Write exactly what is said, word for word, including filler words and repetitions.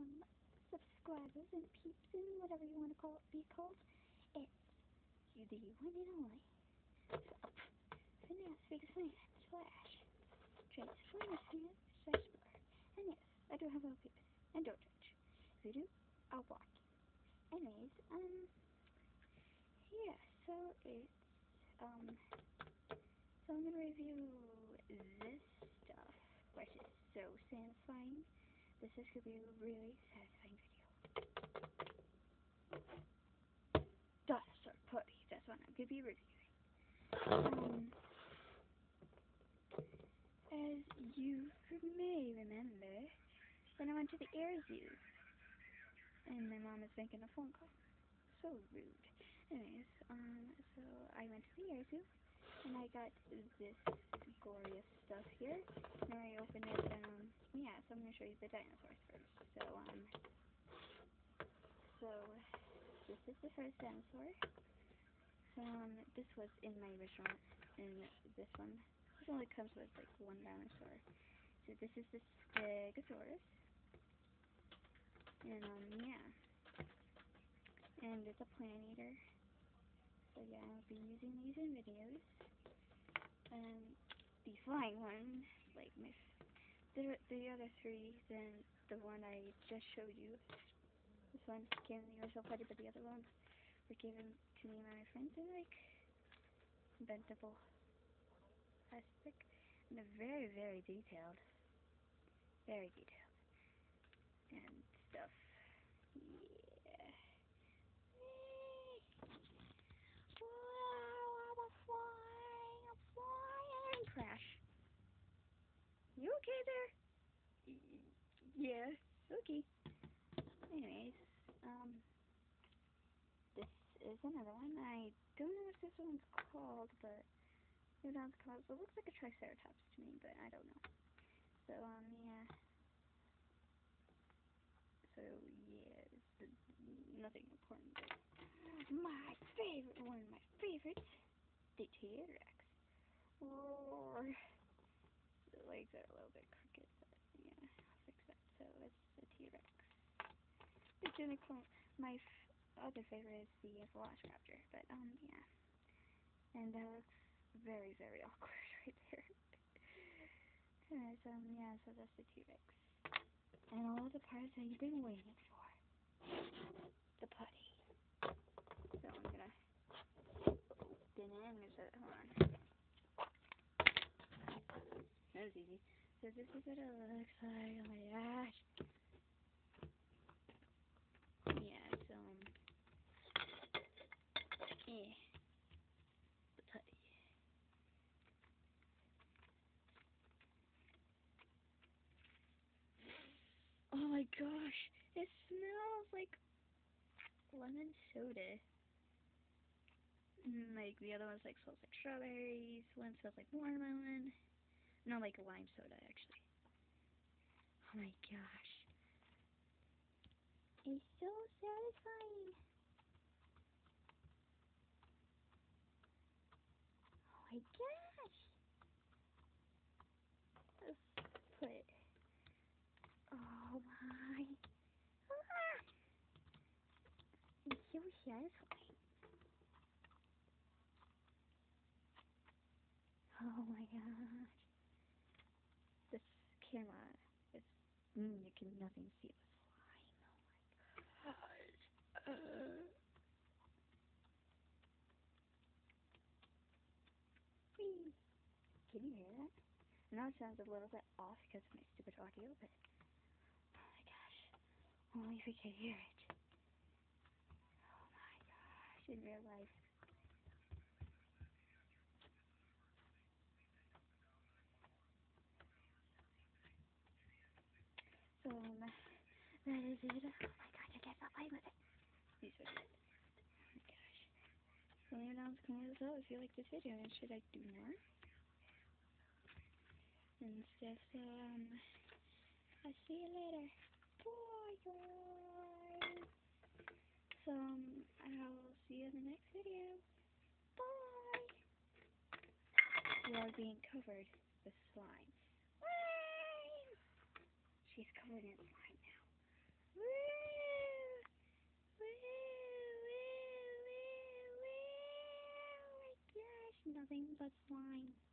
um, subscribers and peeps and whatever you want to call it, be called. It's you, the one and only. Finance Big Fan slash Transformers Fan slash Blur. And yes, I do have a peeps. And don't judge. If you do, I'll block you. Anyways, um, yeah, so it's, um, so I'm gonna review this stuff, which is so satisfying. This is gonna be a really satisfying video. Dinosaur Putty, that's what I'm gonna be reviewing. Um, as you may remember, when I went to the air zoo, and my mom is making a phone call. So rude. Anyways, um, so I went to the air zoo, and I got this glorious stuff here. And I opened it, um, yeah, so I'm gonna show you the dinosaurs first. So, um, so, this is the first dinosaur. Um, this was in my original, and this one, this only comes with, like, one dinosaur. So this is the Stegosaurus. And, um, yeah. And it's a plant eater. So yeah, I'll be using these in videos. And the flying one, like my, the, the other three, then the one I just showed you. This one came in the original party, but the other ones were given to me by my friends. They're like bendable plastic. And they're very, very detailed. Very detailed. And stuff. Yeah. Wow, I'm flying, I'm flying. Crash. You okay there? Yeah, okay. Anyways, um, this is another one. I don't know what this one's called, but it sounds called. It looks like a Triceratops to me, but I don't know. So, um, yeah. So, yeah, it's nothing important, but my favorite, one of my favorites, the T-Rex. Roar. The legs are a little bit crooked, but yeah, I'll fix that. So, it's the T-Rex. It's gonna come. My f other favorite is the Velociraptor, but um yeah, and that looks very very awkward right there. Anyways, um yeah, so that's the T-Rex, and all the parts that you've been waiting for, the putty. So I'm gonna open it. I'm gonna set it. Hold on. That was easy. So this is what it looks like. Oh my gosh. Yeah, it's um. Yeah. The putty. Oh my gosh, it smells like lemon soda. And like the other one's like smells like strawberries, one smells like watermelon. No, like lime soda actually. Oh my gosh. It's so satisfying. Oh my gosh. Let's put, oh my. Ah. It's so satisfying. Oh my gosh. This camera is, mm, you can nothing see the slime. Oh my gosh. Uh. Whee. Can you hear that? I know it sounds a little bit off because of my stupid audio, but oh my gosh, only if we could hear it. Oh my gosh, in real life. So, um, that is it. Oh my gosh, I can't stop playing with it. These are it. Oh my gosh. So leave it down in the comments below if you like this video and should I do more and stuff. So, um, I'll see you later. Bye, guys. So, um, I'll see you in the next video. Bye. We are being covered with slime. Slime! She's covered in slime now. Woo! Woo! Woo! Woo! Woo! Oh my gosh, nothing but slime.